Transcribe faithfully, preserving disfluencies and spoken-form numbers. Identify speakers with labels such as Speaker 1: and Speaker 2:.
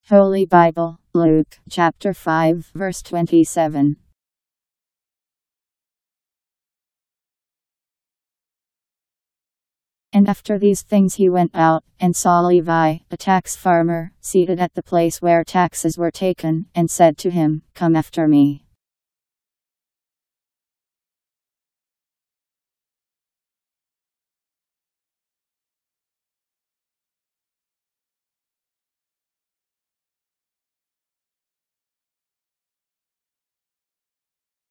Speaker 1: Holy Bible, Luke, chapter five, verse twenty-seven. And after these things he went out, and saw Levi, a tax farmer, seated at the place where taxes were taken, and said to him, Come after me.